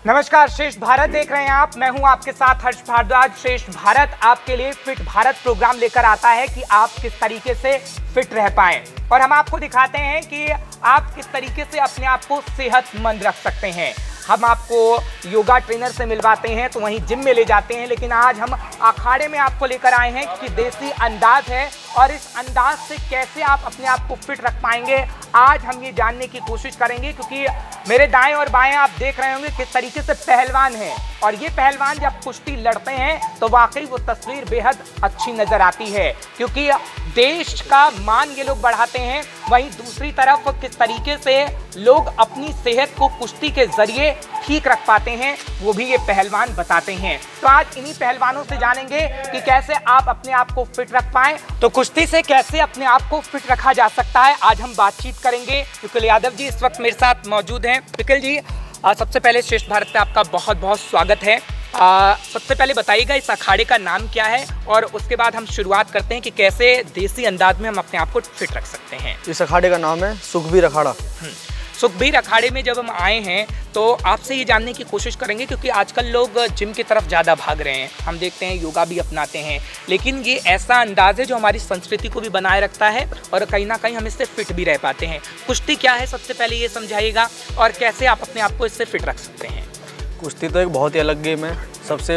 नमस्कार, श्रेष्ठ भारत देख रहे हैं आप। मैं हूं आपके साथ हर्ष भारद्वाज। श्रेष्ठ भारत आपके लिए फिट भारत प्रोग्राम लेकर आता है कि आप किस तरीके से फिट रह पाएं, और हम आपको दिखाते हैं कि आप किस तरीके से अपने आप को सेहतमंद रख सकते हैं। हम आपको योगा ट्रेनर से मिलवाते हैं तो वहीं जिम में ले जाते हैं, लेकिन आज हम अखाड़े में आपको लेकर आए हैं कि देसी अंदाज है और इस अंदाज से कैसे आप अपने आप को फिट रख पाएंगे, आज हम ये जानने की कोशिश करेंगे। क्योंकि मेरे दाएं और बाएं आप देख रहे होंगे किस तरीके से पहलवान हैं, और ये पहलवान जब कुश्ती लड़ते हैं तो वाकई वो तस्वीर बेहद अच्छी नजर आती है, क्योंकि देश का मान ये लोग बढ़ाते हैं। वहीं दूसरी तरफ किस तरीके से लोग अपनी सेहत को कुश्ती के जरिए ठीक रख पाते हैं, वो भी ये पहलवान बताते हैं। तो आज इन्हीं पहलवानों से जानेंगे कि कैसे आप अपने आप को फिट रख पाएं। तो कुश्ती से कैसे अपने आप को फिट रखा जा सकता है, आज हम बातचीत करेंगे। विकल यादव जी इस वक्त मेरे साथ मौजूद हैं। विकल जी, सबसे पहले श्रेष्ठ भारत पे आपका बहुत बहुत स्वागत है। सबसे पहले बताइएगा इस अखाड़े का नाम क्या है, और उसके बाद हम शुरुआत करते हैं कि कैसे देसी अंदाज में हम अपने आप को फिट रख सकते हैं। इस अखाड़े का नाम है सुखबीर अखाड़ा। सुखबीर अखाड़े में जब हम आए हैं तो आपसे ये जानने की कोशिश करेंगे, क्योंकि आजकल लोग जिम की तरफ ज़्यादा भाग रहे हैं, हम देखते हैं योगा भी अपनाते हैं, लेकिन ये ऐसा अंदाज है जो हमारी संस्कृति को भी बनाए रखता है और कहीं ना कहीं हम इससे फिट भी रह पाते हैं। कुश्ती क्या है, सबसे पहले ये समझाइएगा, और कैसे आप अपने आप को इससे फिट रख सकते हैं। कुश्ती तो एक बहुत ही अलग गेम है, सबसे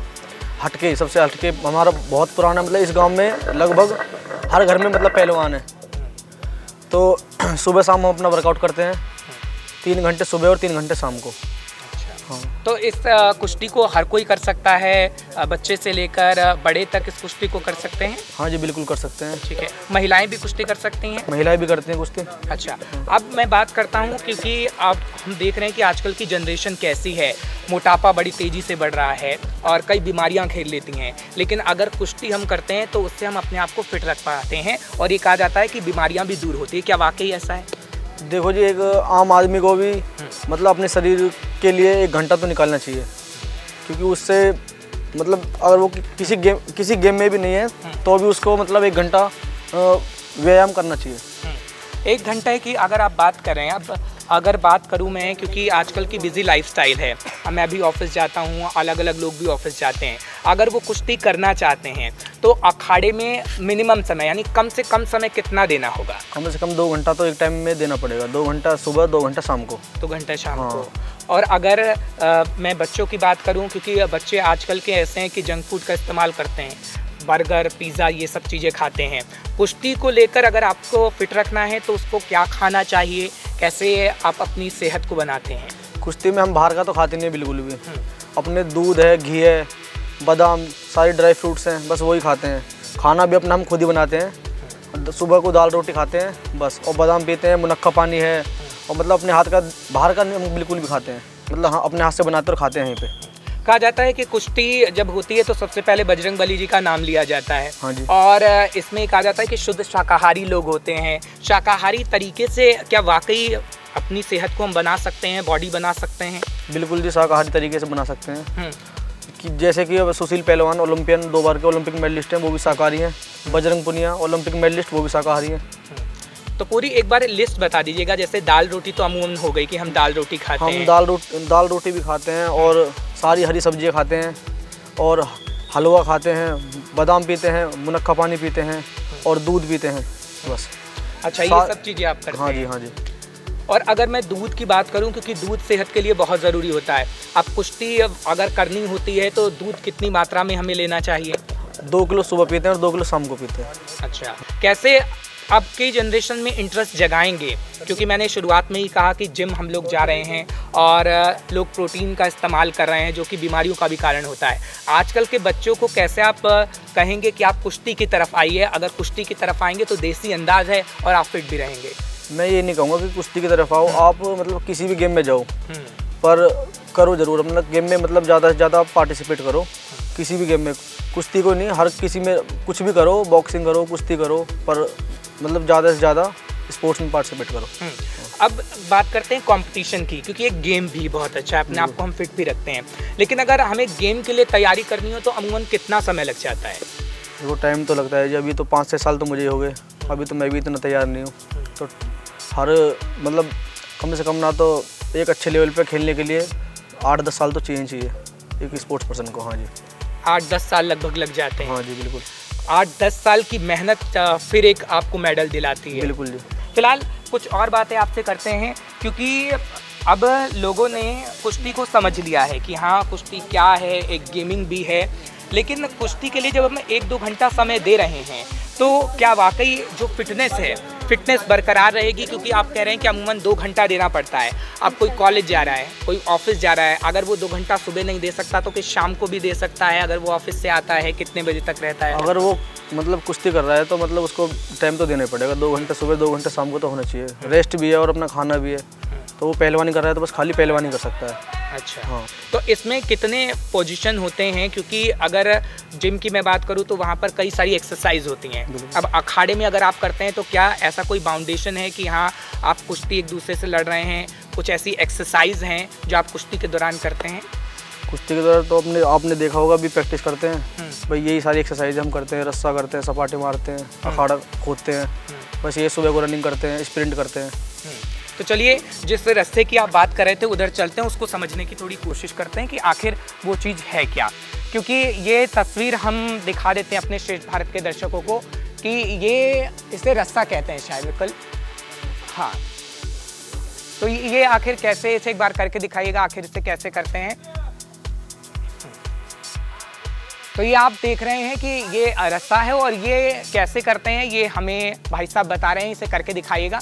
सबसे हटके हमारा बहुत पुराना, मतलब इस गांव में लगभग हर घर में पहलवान है। तो सुबह शाम हम अपना वर्कआउट करते हैं, 3 घंटे सुबह और 3 घंटे शाम को। हाँ। तो इस कुश्ती को हर कोई कर सकता है, बच्चे से लेकर बड़े तक इस कुश्ती को कर सकते हैं? हाँ जी, बिल्कुल कर सकते हैं। ठीक है, महिलाएं भी कुश्ती कर सकती हैं? महिलाएं भी करती हैं कुश्ती। अच्छा, अब मैं बात करता हूँ, क्योंकि अब हम देख रहे हैं कि आजकल की जनरेशन कैसी है, मोटापा बड़ी तेज़ी से बढ़ रहा है और कई बीमारियाँ घेर लेती हैं, लेकिन अगर कुश्ती हम करते हैं तो उससे हम अपने आप को फिट रख पाते हैं, और ये कहा जाता है कि बीमारियाँ भी दूर होती है। क्या वाकई ऐसा है? देखो जी, एक आम आदमी को भी अपने शरीर के लिए 1 घंटा तो निकालना चाहिए, क्योंकि उससे अगर वो किसी गेम में भी नहीं है तो भी उसको 1 घंटा व्यायाम करना चाहिए। 1 घंटे की अगर आप बात करें, अब अगर बात करूं मैं, क्योंकि आजकल की बिजी लाइफस्टाइल है, मैं भी ऑफिस जाता हूं, अलग अलग लोग भी ऑफिस जाते हैं, अगर वो कुश्ती करना चाहते हैं तो अखाड़े में मिनिमम समय यानी कम से कम समय कितना देना होगा? कम से कम 2 घंटा तो एक टाइम में देना पड़ेगा। 2 घंटा सुबह, 2 घंटा शाम को। 2 घंटे शाम हाँ। को। और अगर मैं बच्चों की बात करूं, क्योंकि बच्चे आजकल के ऐसे हैं कि जंक फूड का इस्तेमाल करते हैं, बर्गर, पिज़्ज़ा, ये सब चीज़ें खाते हैं। कुश्ती को लेकर अगर आपको फिट रखना है तो उसको क्या खाना चाहिए, कैसे आप अपनी सेहत को बनाते हैं? कुश्ती में हम बाहर का तो खाते नहीं बिल्कुल भी। अपने दूध है, घी है, बादाम, सारे ड्राई फ्रूट्स हैं, बस वही खाते हैं। खाना भी अपना हम खुद ही बनाते हैं। सुबह को दाल रोटी खाते हैं बस, और बादाम पीते हैं, मुनक्का पानी है, और अपने हाथ का बाहर का हम बिल्कुल भी खाते हैं, हाँ, अपने हाथ से बनाते और खाते हैं यहीं पे। कहा जाता है कि कुश्ती जब होती है तो सबसे पहले बजरंगबली जी का नाम लिया जाता है। हाँ जी। और इसमें कहा जाता है कि शुद्ध शाकाहारी लोग होते हैं। शाकाहारी तरीके से क्या वाकई अपनी सेहत को हम बना सकते हैं, बॉडी बना सकते हैं? बिल्कुल जी, शाकाहारी तरीके से बना सकते हैं। कि जैसे कि सुशील पहलवान ओलंपियन 2 बार के ओलंपिक मेडलिस्ट हैं, वो भी शाकाहारी हैं। बजरंग पुनिया ओलंपिक मेडलिस्ट, वो भी शाकाहारी हैं। तो पूरी एक बार लिस्ट बता दीजिएगा। जैसे दाल रोटी तो अमूमन हो गई कि हम दाल रोटी खाते हैं। हम दाल रोटी भी खाते हैं, और सारी हरी सब्जियां खाते हैं, और हलवा खाते हैं, बादाम पीते हैं, मुनक्का पानी पीते हैं, और दूध पीते हैं, बस। अच्छा, ये सब चीज़ें आप करते हैं? हाँ जी, हाँ जी। और अगर मैं दूध की बात करूं, क्योंकि दूध सेहत के लिए बहुत ज़रूरी होता है, अब कुश्ती अगर करनी होती है तो दूध कितनी मात्रा में हमें लेना चाहिए? 2 किलो सुबह पीते हैं और 2 किलो शाम को पीते हैं। अच्छा, कैसे अब की जनरेशन में इंटरेस्ट जगाएंगे, क्योंकि मैंने शुरुआत में ही कहा कि जिम हम लोग जा रहे हैं और लोग प्रोटीन का इस्तेमाल कर रहे हैं, जो कि बीमारियों का भी कारण होता है। आजकल के बच्चों को कैसे आप कहेंगे कि आप कुश्ती की तरफ आइए? अगर कुश्ती की तरफ आएंगे तो देसी अंदाज है और आप फिट भी रहेंगे। मैं ये नहीं कहूँगा कि कुश्ती की तरफ आओ, आप किसी भी गेम में जाओ, पर करो ज़रूर गेम में ज़्यादा से ज़्यादा आप पार्टिसिपेट करो किसी भी गेम में। कुश्ती को नहीं, हर किसी में कुछ भी करो, बॉक्सिंग करो, कुश्ती करो, पर ज़्यादा से ज़्यादा स्पोर्ट्स में पार्टिसिपेट करो। अब बात करते हैं कंपटीशन की, क्योंकि एक गेम भी बहुत अच्छा है, अपने आप को हम फिट भी रखते हैं, लेकिन अगर हमें गेम के लिए तैयारी करनी हो तो अमूमन कितना समय लग जाता है? वो टाइम तो लगता है जी, अभी तो 5-6 साल तो मुझे हो गए, अभी तो मैं भी इतना तैयार नहीं हूँ। तो हर कम से कम ना तो एक अच्छे लेवल पे खेलने के लिए 8-10 साल तो चाहिए चाहिए एक स्पोर्ट्स पर्सन को। हाँ जी, 8-10 साल लगभग लग जाते हैं। हाँ जी बिल्कुल। 8-10 साल की मेहनत फिर एक आपको मेडल दिलाती है। बिल्कुल जी। फिलहाल कुछ और बातें आपसे करते हैं, क्योंकि अब लोगों ने कुश्ती को समझ लिया है कि हाँ कुश्ती क्या है, एक गेमिंग भी है। लेकिन कुश्ती के लिए जब हम 1-2 घंटा समय दे रहे हैं तो क्या वाकई जो फिटनेस है, फिटनेस बरकरार रहेगी? क्योंकि आप कह रहे हैं कि अमूमन 2 घंटा देना पड़ता है। अब कोई कॉलेज जा रहा है, कोई ऑफिस जा रहा है, अगर वो 2 घंटा सुबह नहीं दे सकता तो किस शाम को भी दे सकता है? अगर वो ऑफिस से आता है कितने बजे तक रहता है? अगर वो मतलब कुश्ती कर रहा है तो मतलब उसको टाइम तो देना ही पड़ेगा। 2 घंटे सुबह, 2 घंटे शाम को तो होना चाहिए। रेस्ट भी है और अपना खाना भी है। तो वो पहलवानी कर रहा है तो बस खाली पहलवानी कर सकता है। अच्छा हाँ। तो इसमें कितने पोजीशन होते हैं? क्योंकि अगर जिम की मैं बात करूं तो वहाँ पर कई सारी एक्सरसाइज होती हैं। अब अखाड़े में अगर आप करते हैं तो क्या ऐसा कोई बाउंडेशन है कि हाँ आप कुश्ती एक दूसरे से लड़ रहे हैं, कुछ ऐसी एक्सरसाइज हैं जो आप कुश्ती के दौरान करते हैं? कुश्ती के दौरान तो आपने देखा होगा भी प्रैक्टिस करते हैं भाई, यही सारी एक्सरसाइज हम करते हैं। रस्सा करते हैं, सपाटे मारते हैं, अखाड़ा खोदते हैं, बस ये सुबह को रनिंग करते हैं, स्प्रिंट करते हैं। तो चलिए जिस रास्ते की आप बात कर रहे थे उधर चलते हैं, उसको समझने की थोड़ी कोशिश करते हैं कि आखिर वो चीज़ है क्या। क्योंकि ये तस्वीर हम दिखा देते हैं अपने श्रेष्ठ भारत के दर्शकों को कि ये इसे रास्ता कहते हैं शायद बिल्कुल। हाँ, तो ये आखिर कैसे, इसे एक बार करके दिखाइएगा आखिर इसे कैसे करते हैं। तो ये आप देख रहे हैं कि ये रास्ता है और ये कैसे करते हैं ये हमें भाई साहब बता रहे हैं, इसे करके दिखाइएगा।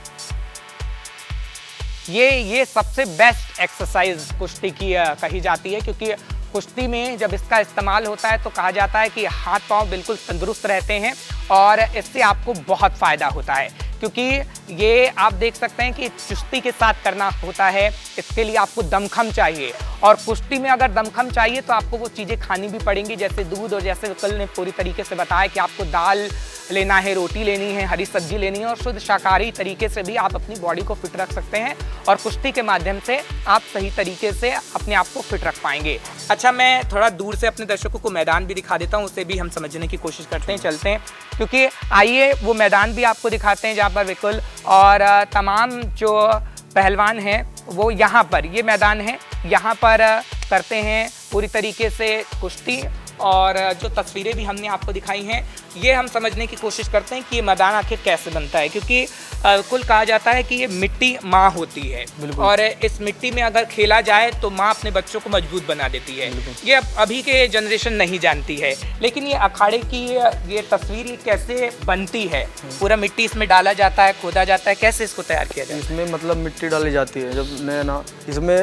ये सबसे बेस्ट एक्सरसाइज कुश्ती की कही जाती है, क्योंकि कुश्ती में जब इसका इस्तेमाल होता है तो कहा जाता है कि हाथ पांव बिल्कुल तंदुरुस्त रहते हैं और इससे आपको बहुत फ़ायदा होता है। क्योंकि ये आप देख सकते हैं कि चुस्ती के साथ करना होता है, इसके लिए आपको दमखम चाहिए। और कुश्ती में अगर दमखम चाहिए तो आपको वो चीज़ें खानी भी पड़ेंगी, जैसे दूध, और जैसे विकल ने पूरी तरीके से बताया कि आपको दाल लेना है, रोटी लेनी है, हरी सब्जी लेनी है, और शुद्ध शाकाहारी तरीके से भी आप अपनी बॉडी को फिट रख सकते हैं और कुश्ती के माध्यम से आप सही तरीके से अपने आप को फिट रख पाएंगे। अच्छा, मैं थोड़ा दूर से अपने दर्शकों को मैदान भी दिखा देता हूँ, उसे भी हम समझने की कोशिश करते हैं, चलते हैं। क्योंकि आइए वो मैदान भी आपको दिखाते हैं जहाँ पर विकुल और तमाम जो पहलवान हैं वो यहाँ पर, ये मैदान है, यहाँ पर करते हैं पूरी तरीके से कुश्ती। और जो तस्वीरें भी हमने आपको दिखाई हैं ये हम समझने की कोशिश करते हैं कि ये मैदान आखिर कैसे बनता है। क्योंकि कुल कहा जाता है कि ये मिट्टी माँ होती है और इस मिट्टी में अगर खेला जाए तो माँ अपने बच्चों को मजबूत बना देती है। ये अभी के जनरेशन नहीं जानती है, लेकिन ये अखाड़े की ये तस्वीर ये कैसे बनती है? पूरा मिट्टी इसमें डाला जाता है, खोदा जाता है, कैसे इसको तैयार किया जाता है? इसमें मतलब मिट्टी डाली जाती है जब नया ना, इसमें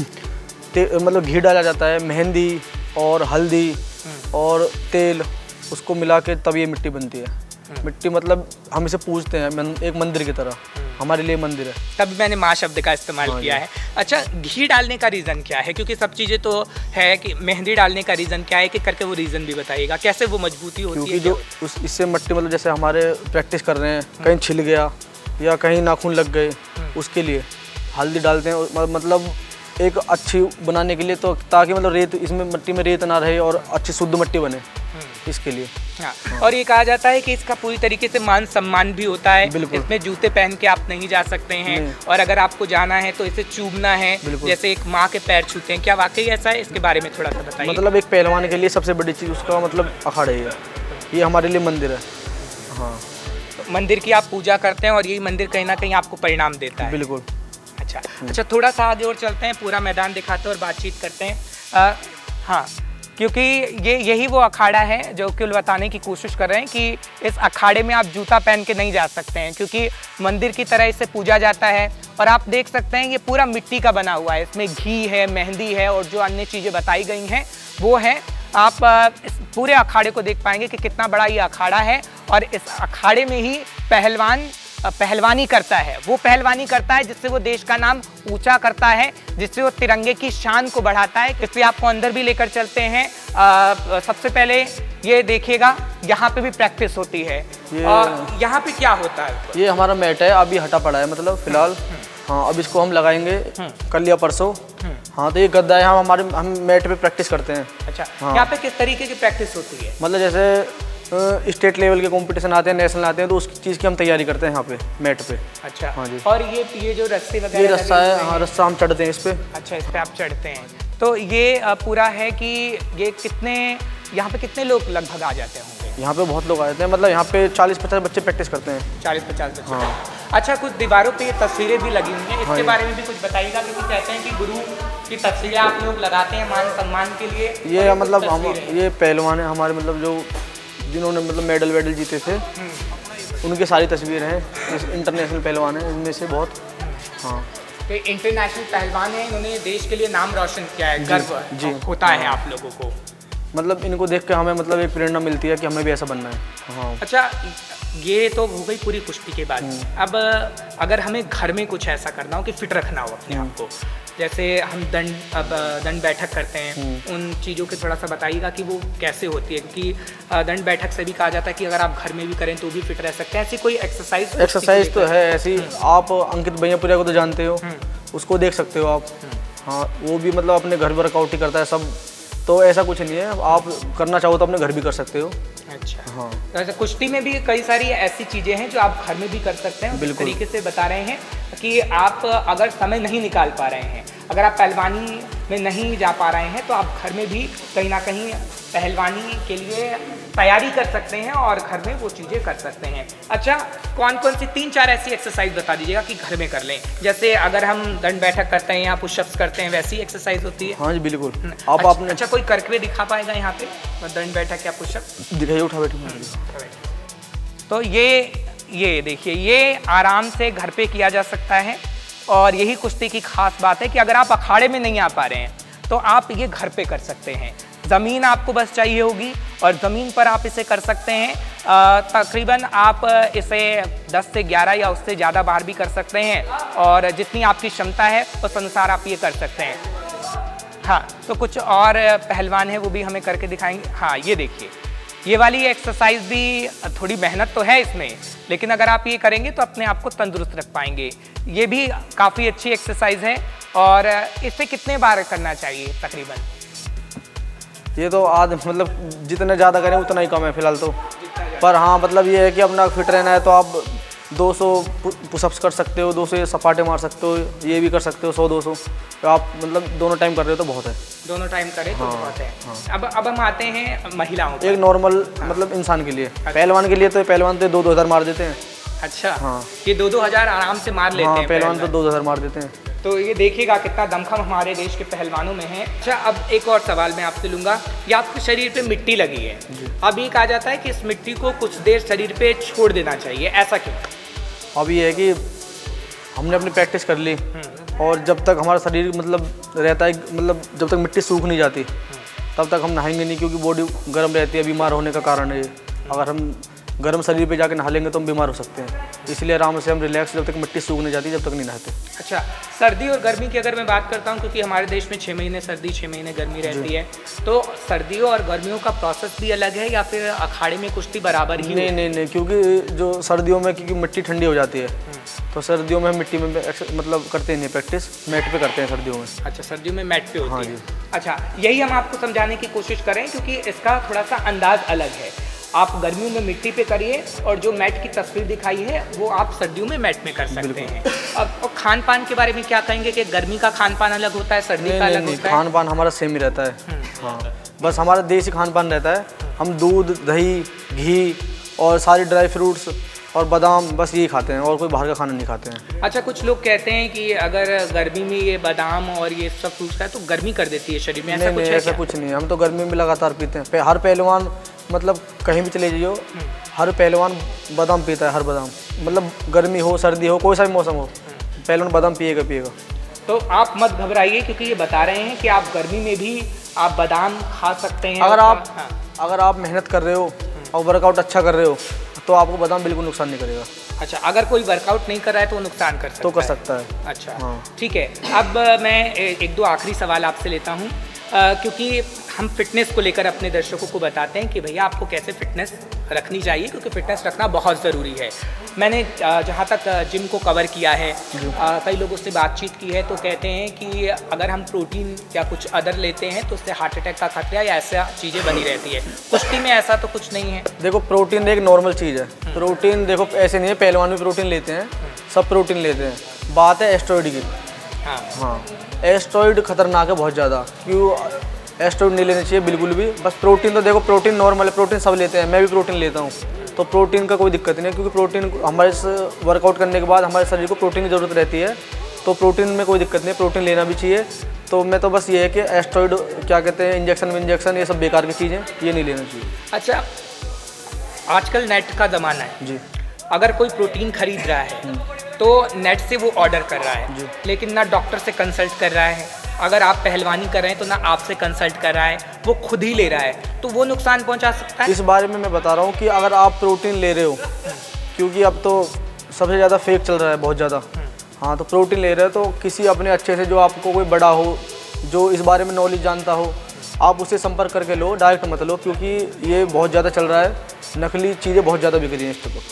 मतलब घी डाला जाता है, मेहंदी और हल्दी और तेल, उसको मिला के तब ये मिट्टी बनती है। मिट्टी मतलब हम इसे पूजते हैं एक मंदिर की तरह, हमारे लिए मंदिर है, तब मैंने माँ शब्द का इस्तेमाल किया है। अच्छा, घी डालने का रीज़न क्या है? क्योंकि सब चीज़ें तो है कि मेहंदी डालने का रीज़न क्या है, कि करके वो रीज़न भी बताइएगा, कैसे वो मजबूती होती है? क्योंकि जो इससे मिट्टी मतलब जैसे हमारे प्रैक्टिस कर रहे हैं, कहीं छिल गया या कहीं नाखून लग गए, उसके लिए हल्दी डालते हैं, मतलब एक अच्छी बनाने के लिए, तो ताकि मतलब रेत इसमें मिट्टी में रेत ना रहे और अच्छी शुद्ध मिट्टी बने, इसके लिए। हाँ। और ये कहा जाता है कि इसका पूरी तरीके से मान सम्मान भी होता है। इसमें जूते पहन के आप नहीं जा सकते हैं और अगर आपको जाना है तो इसे चूमना है, जैसे एक माँ के पैर छूते हैं। क्या वाकई ऐसा है? इसके बारे में थोड़ा सा बताइए। मतलब एक पहलवान के लिए सबसे बड़ी चीज़ उसका मतलब अखाड़ा ही है, ये हमारे लिए मंदिर है। हाँ, तो मंदिर की आप पूजा करते हैं और यही मंदिर कहीं ना कहीं आपको परिणाम देता है। बिल्कुल। अच्छा, थोड़ा सा आगे और चलते हैं, पूरा मैदान दिखाते हैं और बातचीत करते हैं। हाँ, क्योंकि यही वो अखाड़ा है जो कुल बताने की कोशिश कर रहे हैं कि इस अखाड़े में आप जूता पहन के नहीं जा सकते हैं, क्योंकि मंदिर की तरह इसे पूजा जाता है। और आप देख सकते हैं ये पूरा मिट्टी का बना हुआ है, इसमें घी है, मेहंदी है और जो अन्य चीज़ें बताई गई हैं वो है। आप इस पूरे अखाड़े को देख पाएंगे कि कितना बड़ा ये अखाड़ा है और इस अखाड़े में ही पहलवान पहलवानी करता है। वो पहलवानी करता है जिससे वो देश का नाम ऊंचा करता है, जिससे वो तिरंगे की शान को बढ़ाता है। इसलिए आपको अंदर भी लेकर चलते हैं। सबसे पहले ये देखिएगा, यहाँ पे भी प्रैक्टिस होती है। यहाँ पे क्या होता है? ये हमारा मैट है, अभी हटा पड़ा है मतलब फिलहाल। हाँ, अब इसको हम लगाएंगे कल या परसों। हाँ, तो ये गद्दा है, हम मैट पे प्रैक्टिस करते हैं। अच्छा, हाँ। यहाँ पे किस तरीके की प्रैक्टिस होती है? मतलब जैसे स्टेट लेवल के कंपटीशन आते हैं, नेशनल आते हैं, तो उस चीज़ की हम तैयारी करते हैं यहाँ पे मैट पे। अच्छा। हाँ जी। और ये जो रस्सी वगैरह ये रस्सा है, हाँ रस्सा हम चढ़ते हैं इस पे। अच्छा, इस पे आप चढ़ते हैं। तो ये पूरा है कि ये कितने, यहाँ पे कितने लोग लगभग आ जाते होंगे? यहाँ पे बहुत लोग आ जाते हैं, मतलब यहाँ पे 40-50 बच्चे प्रैक्टिस करते हैं। 40-50 बच्चे। हाँ। अच्छा, कुछ दीवारों पे ये तस्वीरें भी लगी हुई हैं, इसके हाँ बारे में भी कुछ बताइएगा, क्योंकि कहते हैं कि गुरु की तस्वीरें आप लोग लगाते हैं मान सम्मान के लिए। ये मतलब हम ये पहलवान है हमारे, मतलब जो जिन्होंने मतलब मेडल वेडल जीते थे, उनकी सारी तस्वीरें हैं। इंटरनेशनल पहलवान है इनमें से बहुत। हाँ, तो इंटरनेशनल पहलवान है, इन्होंने देश के लिए नाम रोशन किया है, गर्व जी होता है आप लोगों को। मतलब इनको देख के हमें मतलब एक प्रेरणा मिलती है कि हमें भी ऐसा बनना है। हाँ। अच्छा, ये तो हो गई पूरी कुश्ती के बाद। अब अगर हमें घर में कुछ ऐसा करना हो कि फिट रखना हो अपने आप को, जैसे हम दंड बैठक करते हैं, उन चीज़ों के थोड़ा सा बताइएगा कि वो कैसे होती है, क्योंकि दंड बैठक से भी कहा जाता है कि अगर आप घर में भी करें तो भी फिट रह सकते हैं। ऐसी कोई एक्सरसाइज तो है ऐसी, आप अंकित भैयापुरिया को तो जानते हो, उसको देख सकते हो आप। हाँ, वो भी मतलब अपने घर वर्कआउट ही करता है सब, तो ऐसा कुछ नहीं है, आप करना चाहो तो अपने घर भी कर सकते हो। अच्छा। हाँ। तो कुश्ती में भी कई सारी ऐसी चीज़ें हैं जो आप घर में भी कर सकते हैं। बिल्कुल। इस तरीके से बता रहे हैं कि आप अगर समय नहीं निकाल पा रहे हैं, अगर आप पहलवानी में नहीं जा पा रहे हैं, तो आप घर में भी कहीं ना कहीं पहलवानी के लिए तैयारी कर सकते हैं और घर में वो चीज़ें कर सकते हैं। अच्छा, कौन कौन सी 3-4 ऐसी एक्सरसाइज बता दीजिएगा कि घर में कर लें, जैसे अगर हम दंड बैठक करते हैं या पुशअप्स करते हैं, वैसी एक्सरसाइज होती है? हाँ जी बिल्कुल। आप आपने अच्छा कोई करके दिखा पाएगा यहाँ पे दंड बैठक या पुशअप? दिखाइए, उठा बैठे। तो ये देखिए, ये आराम से घर पे किया जा सकता है, और यही कुश्ती की खास बात है कि अगर आप अखाड़े में नहीं आ पा रहे हैं तो आप ये घर पे कर सकते हैं। ज़मीन आपको बस चाहिए होगी और ज़मीन पर आप इसे कर सकते हैं। तकरीबन आप इसे 10 से 11 या उससे ज़्यादा बार भी कर सकते हैं, और जितनी आपकी क्षमता है उस अनुसार आप ये कर सकते हैं। हाँ, तो कुछ और पहलवान हैं वो भी हमें करके दिखाएंगे। हाँ, ये देखिए, ये वाली एक्सरसाइज भी थोड़ी मेहनत तो है इसमें, लेकिन अगर आप ये करेंगे तो अपने आप को तंदुरुस्त रख पाएंगे। ये भी काफ़ी अच्छी एक्सरसाइज है, और इसे कितने बार करना चाहिए तकरीबन? ये तो मतलब जितने ज़्यादा करें उतना ही कम है फिलहाल तो, पर हाँ मतलब ये है कि अपना फिट रहना है तो आप 200 पुशअप्स कर सकते हो, 200 सपाटे मार सकते हो, ये भी कर सकते हो 100-200, तो आप मतलब दोनों टाइम कर रहे हो तो बहुत है। दोनों टाइम करें तो बहुत है। हाँ। अब हम आते हैं महिलाओं पर। एक नॉर्मल मतलब इंसान के लिए। पहलवान के लिए तो पहलवान तो 2-2 हज़ार मार देते हैं। अच्छा। हाँ, ये 2-2 हज़ार आराम से मार लेते हैं पहलवान तो 2 हज़ार मार देते हैं। तो ये देखिएगा कितना दमखम हमारे देश के पहलवानों में है। अच्छा, अब एक और सवाल मैं आपसे लूँगा कि आपके शरीर पे मिट्टी लगी है, अब ये कहा जाता है कि इस मिट्टी को कुछ देर शरीर पे छोड़ देना चाहिए, ऐसा क्यों? अब ये है कि हमने अपनी प्रैक्टिस कर ली, और जब तक हमारा शरीर मतलब रहता है, मतलब जब तक मिट्टी सूख नहीं जाती तब तक हम नहाएंगे नहीं, क्योंकि बॉडी गर्म रहती है, बीमार होने का कारण है ये। अगर हम गर्म शरीर पे जाके नहा लेंगे तो हम बीमार हो सकते हैं, इसलिए आराम से हम रिलैक्स, जब तक मिट्टी सूख नहीं जाती जब तक नहीं नहाते। अच्छा, सर्दी और गर्मी की अगर मैं बात करता हूँ, क्योंकि हमारे देश में 6 महीने सर्दी 6 महीने गर्मी रहती है, तो सर्दियों और गर्मियों का प्रोसेस भी अलग है या फिर अखाड़े में कुश्ती बराबर ही? नहीं, क्योंकि जो सर्दियों में क्योंकि मिट्टी ठंडी हो जाती है, तो सर्दियों में हम मिट्टी में मतलब करते नहीं, प्रैक्टिस मैट पे करते हैं सर्दियों में। अच्छा, सर्दियों में मैट पे होती हाँ है। जी। अच्छा, यही हम आपको समझाने की कोशिश करें, क्योंकि इसका थोड़ा सा अंदाज अलग है। आप गर्मियों में मिट्टी पे करिए, और जो मैट की तस्वीर दिखाई है वो आप सर्दियों में मैट में कर सकते हैं। अब और खान पान के बारे में क्या कहेंगे कि गर्मी का खान पान अलग होता है, सर्दी का अलग होता है? खान पान हमारा सेम ही रहता है। हाँ, बस हमारा देसी खान पान रहता है। हम दूध, दही, घी और सारी ड्राई फ्रूट्स और बादाम बस यही खाते हैं, और कोई बाहर का खाना नहीं खाते हैं। अच्छा, कुछ लोग कहते हैं कि अगर गर्मी में ये बादाम और ये सब फ्रूट्स खाए तो गर्मी कर देती है शरीर में, ऐसा कुछ है? ऐसा कुछ नहीं है, हम तो गर्मी में लगातार पीते हैं। हर पहलवान मतलब कहीं भी चले जाइए, हर पहलवान बादाम पीता है, हर बादाम, मतलब गर्मी हो सर्दी हो कोई सा भी मौसम हो, पहलवान बादाम पिएगा। तो आप मत घबराइए, क्योंकि ये बता रहे हैं कि आप गर्मी में भी आप बादाम खा सकते हैं। अगर आप मेहनत कर रहे हो और वर्कआउट अच्छा कर रहे हो तो आपको बादाम बिल्कुल नुकसान नहीं करेगा। अच्छा, अगर कोई वर्कआउट नहीं कर रहा है तो वो नुकसान कर सकता है? है। अच्छा। हाँ। ठीक है, अब मैं 1-2 आखिरी सवाल आपसे लेता हूँ। क्योंकि हम फिटनेस को लेकर अपने दर्शकों को बताते हैं कि भैया आपको कैसे फिटनेस रखनी चाहिए, क्योंकि फिटनेस रखना बहुत ज़रूरी है। मैंने जहाँ तक जिम को कवर किया है, कई लोगों से बातचीत की है, तो कहते हैं कि अगर हम प्रोटीन या कुछ अदर लेते हैं तो उससे हार्ट अटैक का खतरा या ऐसा चीज़ें बनी रहती है। कुश्ती में ऐसा तो कुछ नहीं है। देखो प्रोटीन एक नॉर्मल चीज़ है। प्रोटीन देखो ऐसे नहीं है पहलवान भी प्रोटीन लेते हैं, सब प्रोटीन लेते हैं। बात है एस्टेरॉइड की। हाँ, एस्टेरॉइड खतरनाक है बहुत ज़्यादा। क्यों एस्टेरॉइड नहीं लेने चाहिए बिल्कुल भी। बस प्रोटीन तो देखो प्रोटीन नॉर्मल है, प्रोटीन सब लेते हैं, मैं भी प्रोटीन लेता हूँ, तो प्रोटीन का कोई दिक्कत नहीं है। क्योंकि प्रोटीन हमारे वर्कआउट करने के बाद हमारे शरीर को प्रोटीन की ज़रूरत रहती है, तो प्रोटीन में कोई दिक्कत नहीं है, प्रोटीन लेना भी चाहिए। तो मैं तो बस ये है कि एस्टेरॉइड क्या कहते हैं इंजेक्शन ये सब बेकार की चीज़ें, ये नहीं लेना चाहिए। अच्छा, आजकल नेट का ज़माना है जी। अगर कोई प्रोटीन खरीद रहा है तो नेट से वो ऑर्डर कर रहा है, लेकिन ना डॉक्टर से कंसल्ट कर रहा है। अगर आप पहलवानी कर रहे हैं तो ना आपसे कंसल्ट कर रहा है, वो खुद ही ले रहा है, तो वो नुकसान पहुंचा सकता है। इस बारे में मैं बता रहा हूँ कि अगर आप प्रोटीन ले रहे हो, क्योंकि अब तो सबसे ज़्यादा फेक चल रहा है बहुत ज़्यादा। हाँ, तो प्रोटीन ले रहे हो तो किसी अपने अच्छे से, जो आपको कोई बड़ा हो, जो इस बारे में नॉलेज जानता हो, आप उससे संपर्क करके लो, डायरेक्ट मत लो, क्योंकि ये बहुत ज़्यादा चल रहा है। नकली चीज़ें बहुत ज़्यादा बिक रही हैं इस पर।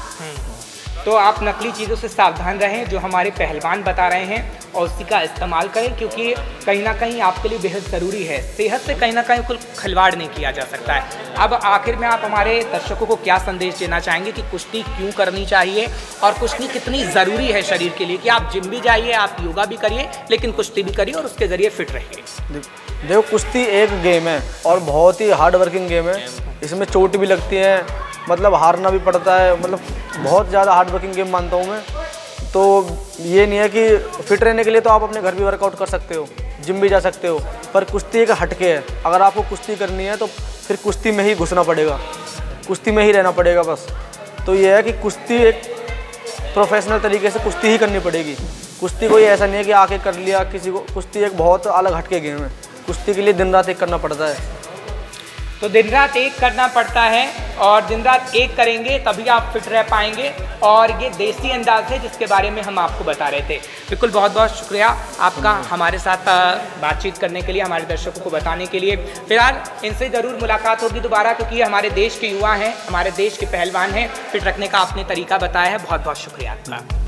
तो आप नकली चीज़ों से सावधान रहें, जो हमारे पहलवान बता रहे हैं, और उसी का इस्तेमाल करें, क्योंकि कहीं ना कहीं आपके लिए बेहद ज़रूरी है। सेहत से कहीं ना कहीं कुछ खिलवाड़ नहीं किया जा सकता है। अब आखिर में आप हमारे दर्शकों को क्या संदेश देना चाहेंगे कि कुश्ती क्यों करनी चाहिए और कुश्ती कितनी ज़रूरी है शरीर के लिए, कि आप जिम भी जाइए, आप योगा भी करिए, लेकिन कुश्ती भी करिए और उसके ज़रिए फिट रहिए। देखो कुश्ती एक गेम है और बहुत ही हार्ड वर्किंग गेम है। इसमें चोट भी लगती है, मतलब हारना भी पड़ता है, मतलब बहुत ज़्यादा हार्ड वर्किंग गेम मानता हूँ मैं। तो ये नहीं है कि फिट रहने के लिए तो आप अपने घर भी वर्कआउट कर सकते हो, जिम भी जा सकते हो, पर कुश्ती एक हटके है। अगर आपको कुश्ती करनी है तो फिर कुश्ती में ही घुसना पड़ेगा, कुश्ती में ही रहना पड़ेगा बस। तो ये है कि कुश्ती एक प्रोफेशनल तरीके से कुश्ती ही करनी पड़ेगी। कुश्ती कोई ऐसा नहीं है कि आके कर लिया किसी को। कुश्ती एक बहुत अलग हटके गेम है। कुश्ती के लिए दिन रात एक करना पड़ता है। तो दिन रात एक करना पड़ता है, और दिन रात एक करेंगे तभी आप फिट रह पाएंगे। और ये देसी अंदाज है जिसके बारे में हम आपको बता रहे थे। बिल्कुल, बहुत बहुत शुक्रिया आपका हमारे साथ बातचीत करने के लिए, हमारे दर्शकों को बताने के लिए। फिलहाल इनसे ज़रूर मुलाकात होगी दोबारा, क्योंकि ये हमारे देश के युवा हैं, हमारे देश के पहलवान हैं। फिट रखने का आपने तरीका बताया है। बहुत बहुत शुक्रिया आपका।